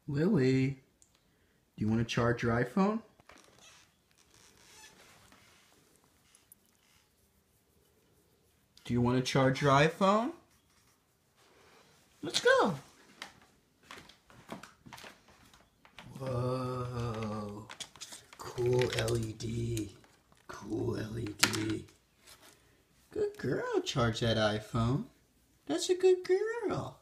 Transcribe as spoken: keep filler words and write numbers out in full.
Lily, do you want to charge your iPhone? Do you want to charge your iPhone? Let's go. Whoa. Cool L E D. Cool L E D. Good girl, charge that iPhone. That's a good girl.